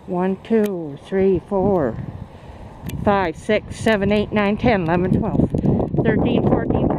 1, 2, 3, 4, 5, 6, 7, 8, 9, 10, 11, 12, 13, 14,